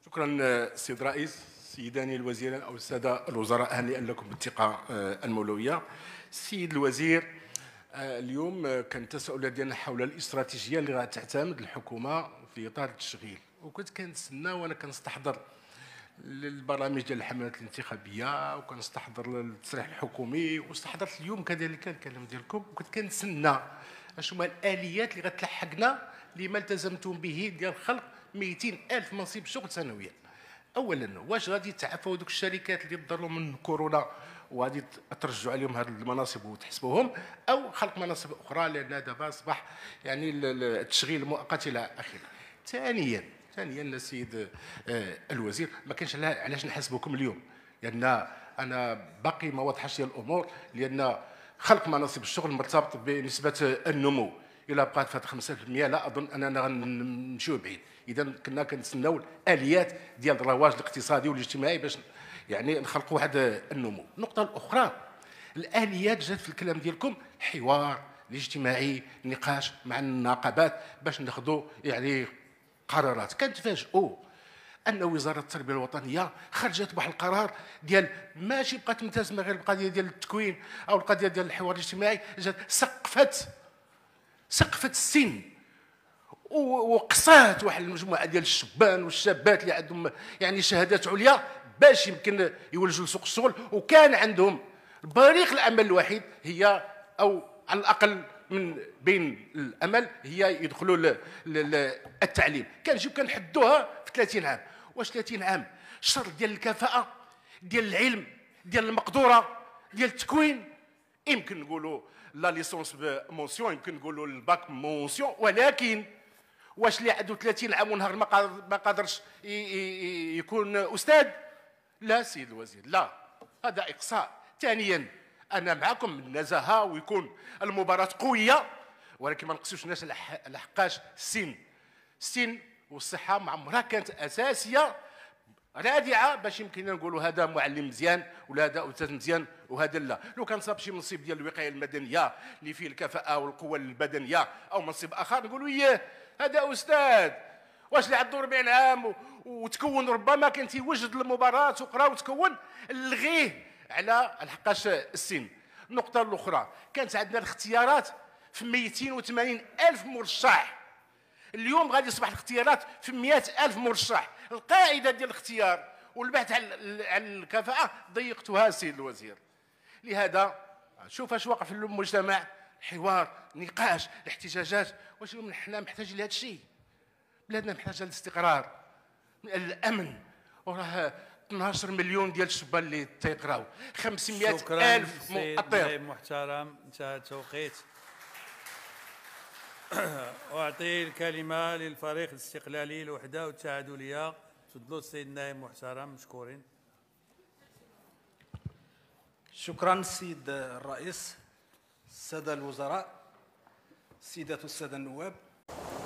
شكرا سيد الرئيس. سيداني الوزيران او الساده الوزراء، هنيئا لكم بالثقه المولويه. سيد الوزير، اليوم كان التساؤلات ديالنا حول الاستراتيجيه اللي غتعتمد الحكومه في اطار التشغيل، وكنت كنتسنى وانا كنستحضر البرامج ديال الحملات الانتخابيه وكنستحضر التصريح الحكومي، واستحضرت اليوم كذلك الكلام ديالكم، وكنت كنتسنى اشنو هما الاليات اللي غتلحقنا لما التزمتم به ديال خلق 200 ألف منصب شغل سنويا. اولا، واش غادي تعافوا دوك الشركات اللي ضروا من كورونا وغادي ترجعوا عليهم هذه المناصب وتحسبوهم، او خلق مناصب اخرى، لان دابا اصبح يعني التشغيل المؤقت الى اخره. ثانيا السيد الوزير، ما كانش علاش نحاسبكم اليوم، لان انا باقي ما وضحش الامور، لان خلق مناصب الشغل مرتبط بنسبه النمو. الى بقات فات 5% لا اظن اننا غنمشيو بعيد. اذا كنا كنتسناو الاليات ديال الرواج الاقتصادي والاجتماعي باش يعني نخلقوا واحد النمو. النقطه الاخرى، الاليات جات في الكلام ديالكم، الحوار الاجتماعي، النقاش مع النقابات باش ناخذوا يعني قرارات. كنتفاجئوا ان وزاره التربيه الوطنيه خرجت بواحد القرار ديال ماشي بقات ملتزمه غير القضيه ديال التكوين او القضيه ديال الحوار الاجتماعي، جات سقفت السن وقصات واحد المجموعه ديال الشبان والشابات اللي عندهم يعني شهادات عليا باش يمكن يولجوا لسوق الشغل، وكان عندهم بريق الامل الوحيد هي، او على الاقل من بين الامل هي يدخلوا التعليم. كنجيو كنحدوها في 30 عام. واش 30 عام الشرط ديال الكفاءه ديال العلم ديال المقدوره ديال التكوين؟ يمكن نقولوا لا ليسونس بمونسيون، يمكن نقولوا الباك مونسيون، ولكن واش اللي عنده 30 عام ونهار ما قادرش يكون استاذ؟ لا سيد الوزير، لا، هذا اقصاء. ثانيا، انا معكم من النزاهه ويكون المباراه قويه، ولكن ما نقصوش الناس لحقاش السن والصحه مع عمرها كانت اساسيه رادعه باش يمكن نقولوا هذا معلم مزيان ولا هذا استاذ مزيان وهذا لا. لو كان صاب شي منصب ديال الوقايه المدنيه اللي فيه الكفاءه والقوه البدنيه او منصب اخر نقولوا اياه هذا استاذ. واش اللي عنده 40 عام وتكون ربما كان تيوجد المباراه وقرا وتكون، لغيه على الحقاش السن. النقطه الاخرى، كانت عندنا الاختيارات في 280 ألف مرشح، اليوم غادي يصبح الاختيارات في 100 ألف مرشح. القاعده ديال الاختيار والبحث عن الكفاءه ضيقتها سيد الوزير. لهذا شوف اش واقع في المجتمع، حوار، نقاش، الاحتجاجات. واش حنا محتاجين لهذا الشيء؟ بلادنا محتاجه للاستقرار، الامن، وراه 12 مليون ديال الشبان اللي تيقراو، 500 ألف مؤطر. شكرا محترم، انتهى التوقيت. أعطي الكلمة للفريق الاستقلالي الوحدة والتعادلية. تفضلوا السيد النائب محترم، مشكورين. شكرا السيد الرئيس، السادة الوزراء، السيدات والسادة النواب.